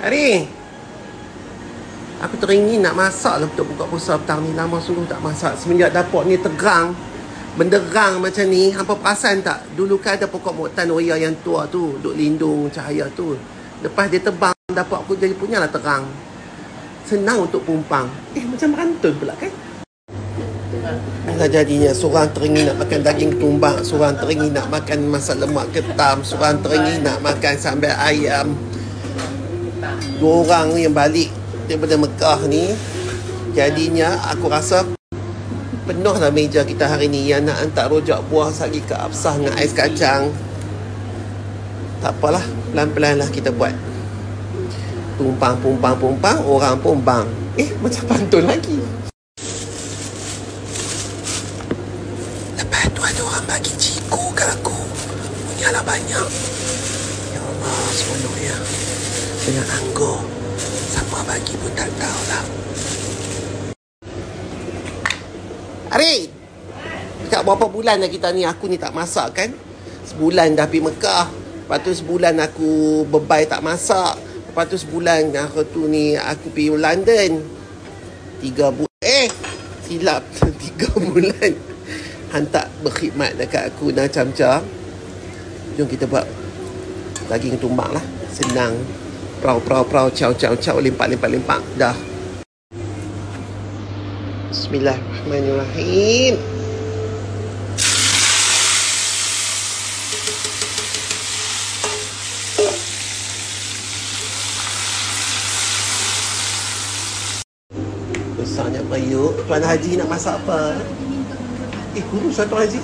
Ari, aku teringin nak masak lah untuk buka puasa petang ni. Lama sungguh tak masak. Semenjak dapur ni terang, benderang macam ni. Hampa perasan tak? Dulu kan ada pokok moktan oya yang tua tu, duk lindung cahaya tu. Lepas dia tebang, dapur aku jadi punyalah terang. Senang untuk pumpang. Macam rantun pula kan? Dah jadinya seorang teringin nak makan daging tumbang, seorang teringin nak makan masak lemak ketam, seorang teringin nak makan sambal ayam. Dua orang yang balik daripada Mekah ni, jadinya aku rasa penuh lah meja kita hari ni. Yang nak hantar rojak buah sagi ke Absah dengan ais kacang. Tak apalah, pelan-pelan lah kita buat. Tumpang, orang pun bang. Macam pantun lagi. Lepas tu ada orang bagi ciku ke aku. Punyalah banyak. Ya Allah, seronok ya. Dengan anggur. Siapa bagi pun tak tahulah. Ari, dekat berapa bulan dah kita ni, aku ni tak masak kan? Sebulan dah pergi Mekah. Lepas tu sebulan aku bebai tak masak. Lepas tu sebulan aku pergi London. 3 bulan. Silap. 3 bulan. Hantar berkhidmat dekat aku dan macam-macam. Jom kita buat daging tumbang lah. Senang. Prau, caw, limpak. Dah. Bismillahirrahmanirrahim. Besarnya periuk. Tuan Haji nak masak apa? Kurus lah Tuan Haji.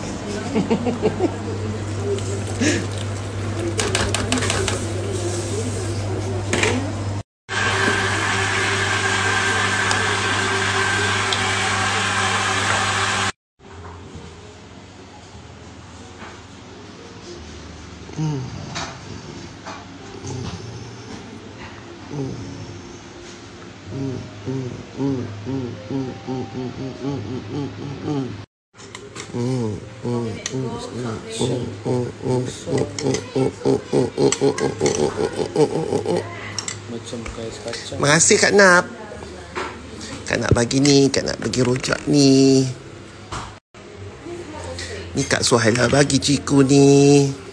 Macam kais kacang. Terima kasih Kak Nap. Kak Nap bagi ni, Kak Nap bagi rojak ni. Ni Kak Suhaila bagi ciku ni.